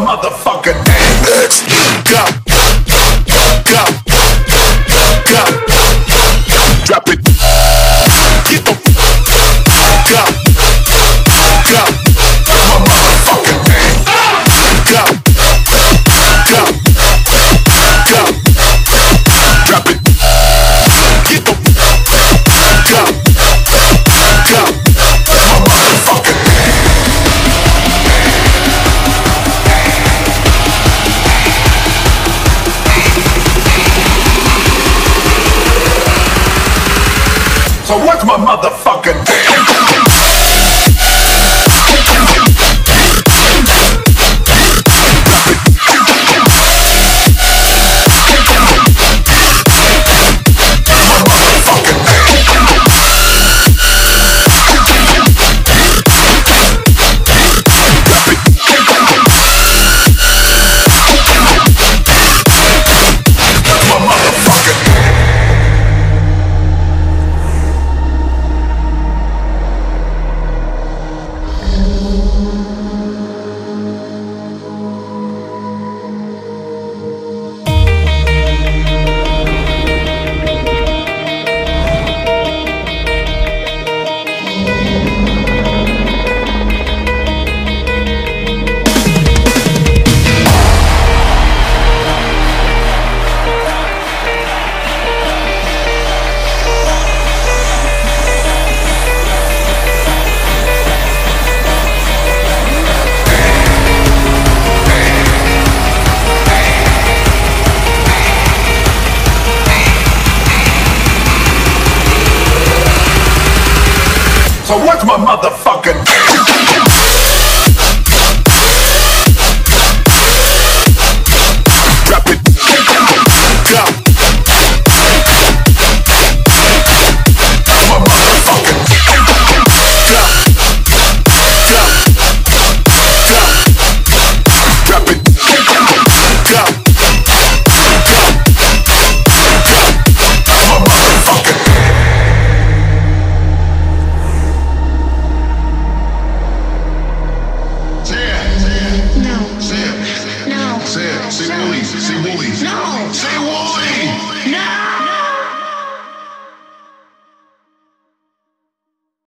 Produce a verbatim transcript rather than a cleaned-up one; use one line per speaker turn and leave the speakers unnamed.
motherfucking name? X, go, go, go, drop it. Get the go, go. What's my motherfucking name? Go, go, go, drop it. Get the go, go. What's my motherfucking name? So what's my motherfucking name? So what's my motherfucking name? Drop it. Go. What's my motherfucking name? Go. Go. Go. Drop it. Go. Go. Go. What's my motherfucking name?
Say Wooli, say Wooli.
No.
Say Wooli.
No.